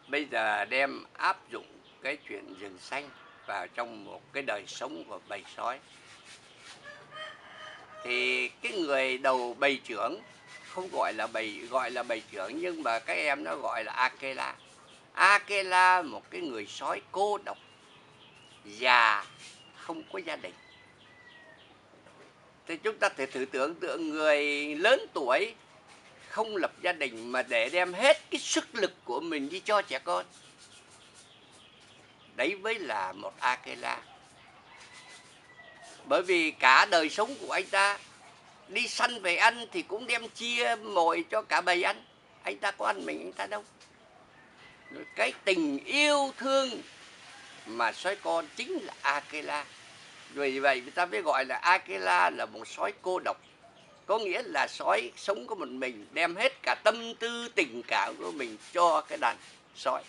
bây giờ đem áp dụng cái chuyện rừng xanh vào trong một cái đời sống của bầy sói. Thì cái người đầu bầy trưởng không gọi là bầy trưởng, nhưng mà các em nó gọi là Akela. Akela một cái người sói cô độc, già, không có gia đình. Thì chúng ta thể thử tưởng tượng người lớn tuổi không lập gia đình mà để đem hết cái sức lực của mình đi cho trẻ con. Đấy mới là một Akela. Bởi vì cả đời sống của anh ta đi săn về ăn thì cũng đem chia mồi cho cả bầy ăn. Anh ta có ăn mình anh ta đâu. Cái tình yêu thương mà sói con chính là Akela. Vì vậy người ta mới gọi là Akela là một sói cô độc. Có nghĩa là sói sống có một mình, đem hết cả tâm tư tình cảm của mình cho cái đàn sói.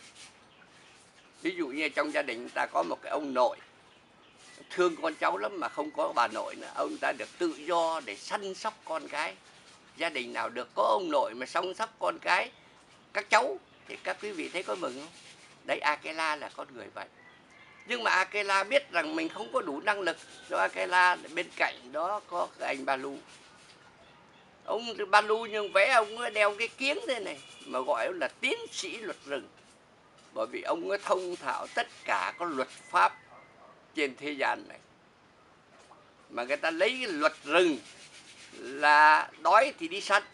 Ví dụ như trong gia đình ta có một cái ông nội thương con cháu lắm mà không có bà nội nữa. Ông ta được tự do để săn sóc con cái. Gia đình nào được có ông nội mà săn sóc con cái, các cháu, thì các quý vị thấy có mừng không? Đấy, Akela là con người vậy. Nhưng mà Akela biết rằng mình không có đủ năng lực. Do Akela bên cạnh đó có cái anh Balu. Ông Balu nhưng vẽ ông ấy đeo cái kiếng thế này mà gọi là tiến sĩ luật rừng. Bởi vì ông ấy thông thạo tất cả các luật pháp trên thế gian này. Mà người ta lấy cái luật rừng là đói thì đi săn,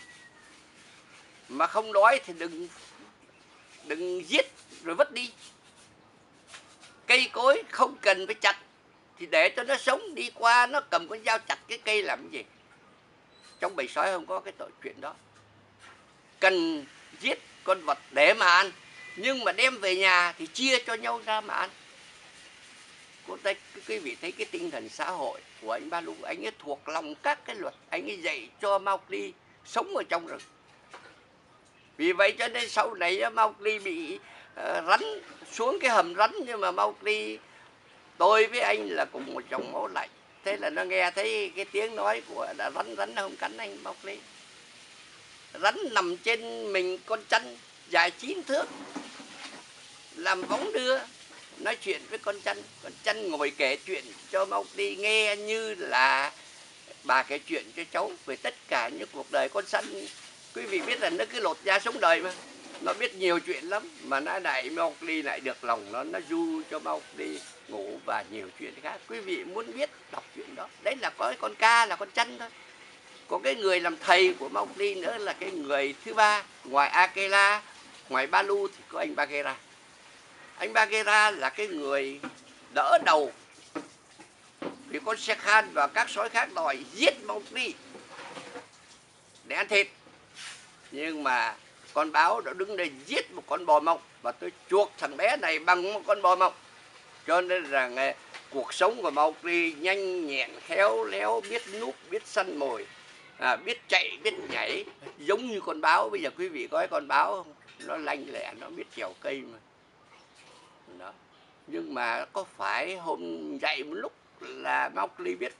mà không đói thì đừng giết rồi vứt đi. Cây cối không cần phải chặt thì để cho nó sống, đi qua nó cầm con dao chặt cái cây làm cái gì. Trong bầy sói không có cái tội chuyện đó. Cần giết con vật để mà ăn, nhưng mà đem về nhà thì chia cho nhau ra mà ăn. Quý vị thấy cái tinh thần xã hội của anh Balu, anh ấy thuộc lòng các cái luật, anh ấy dạy cho Mowgli sống ở trong rừng. Vì vậy cho nên sau này Mowgli bị rắn xuống cái hầm rắn, nhưng mà Mowgli, tôi với anh là cùng một dòng máu lạnh, thế là nó nghe thấy cái tiếng nói của rắn nó không cắn anh Mowgli. Rắn nằm trên mình con chăn dài 9 thước, làm võng đưa, nói chuyện với con chăn ngồi kể chuyện cho Mowgli nghe như là bà kể chuyện cho cháu về tất cả những cuộc đời con săn. Quý vị biết là nó cứ lột da sống đời mà, nó biết nhiều chuyện lắm, mà nó lại Mowgli lại được lòng nó du cho Mowgli ngủ và nhiều chuyện khác. Quý vị muốn biết đọc chuyện đó. Đấy là có cái con ca là con chăn thôi. Có cái người làm thầy của Mowgli nữa là cái người thứ ba, ngoài Akela, ngoài Balu thì có anh Bagheera. Anh Bagheera là cái người đỡ đầu vì con Shere Khan và các sói khác đòi giết Mowgli để ăn thịt. Nhưng mà con báo đã đứng đây giết một con bò mông, và tôi chuộc thằng bé này bằng một con bò mông. Cho nên rằng cuộc sống của Mowgli nhanh nhẹn, khéo léo, biết núp, biết săn mồi, biết chạy, biết nhảy, giống như con báo. Bây giờ quý vị có cái con báo không? Nó lanh lẹ, nó biết trèo cây mà. Đó. Nhưng mà có phải hôm dậy một lúc là Mowgli biết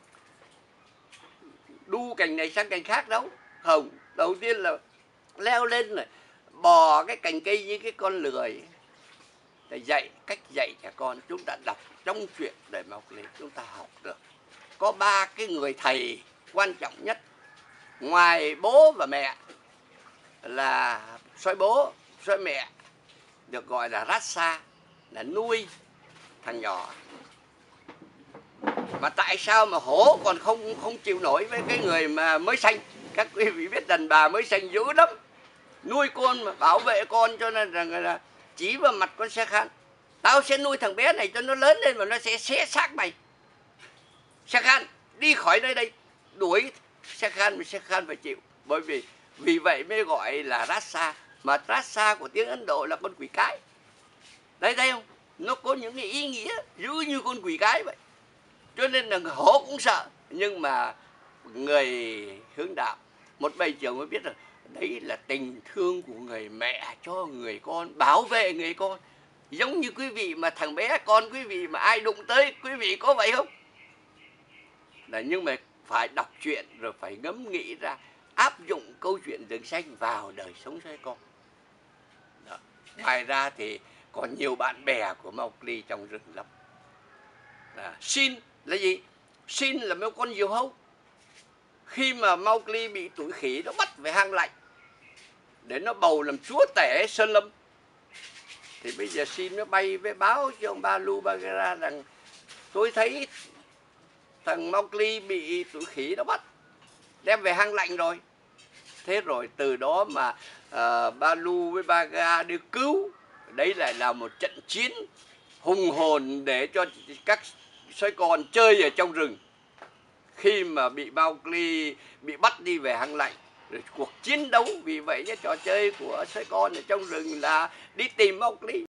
đu cành này sang cành khác đâu. Không, đầu tiên là leo lên rồi bò cái cành cây như cái con lười. Để dạy, cách dạy trẻ con chúng ta đọc trong chuyện để Mowgli chúng ta học được. Có 3 cái người thầy quan trọng nhất ngoài bố và mẹ là sói bố, sói mẹ được gọi là Rasa, là nuôi thằng nhỏ. Mà tại sao mà hổ còn không chịu nổi với cái người mà mới sanh? Các quý vị biết đàn bà mới sanh dữ lắm, nuôi con mà bảo vệ con, cho nên rằng là chỉ vào mặt con Shere Khan: tao sẽ nuôi thằng bé này cho nó lớn lên mà nó sẽ xé xác mày. Shere Khan đi khỏi nơi đây, đuổi Shere Khan phải chịu. Bởi vì vậy mới gọi là Rasa, mà Rasa của tiếng Ấn Độ là con quỷ cái. Đấy, thấy không? Nó có những cái ý nghĩa dữ như con quỷ cái vậy. Cho nên là hổ cũng sợ. Nhưng mà người hướng đạo, một bầy trưởng mới biết rằng đấy là tình thương của người mẹ cho người con, bảo vệ người con. Giống như quý vị mà thằng bé con quý vị mà ai đụng tới, quý vị có vậy không? Nhưng mà phải đọc truyện rồi phải ngẫm nghĩ ra, áp dụng câu chuyện rừng xanh vào đời sống sói con. Đó. Ngoài ra thì còn nhiều bạn bè của Mowgli trong rừng lắm. Sin là gì? Sin là mấy con diều hâu. Khi mà Mowgli bị tụi khỉ nó bắt về hang lạnh để nó bầu làm chúa tể sơn lâm, thì bây giờ Sin nó bay với báo cho ông Baloo Bagheera rằng tôi thấy thằng Mowgli bị tụi khỉ nó bắt đem về hang lạnh rồi. Thế rồi từ đó mà Baloo với Bagheera đi cứu. Đấy lại là một trận chiến hùng hồn để cho các sói con chơi ở trong rừng. Khi mà bị Mowgli bị bắt đi về hang lạnh, rồi cuộc chiến đấu. Vì vậy trò chơi của sói con ở trong rừng là đi tìm Mowgli.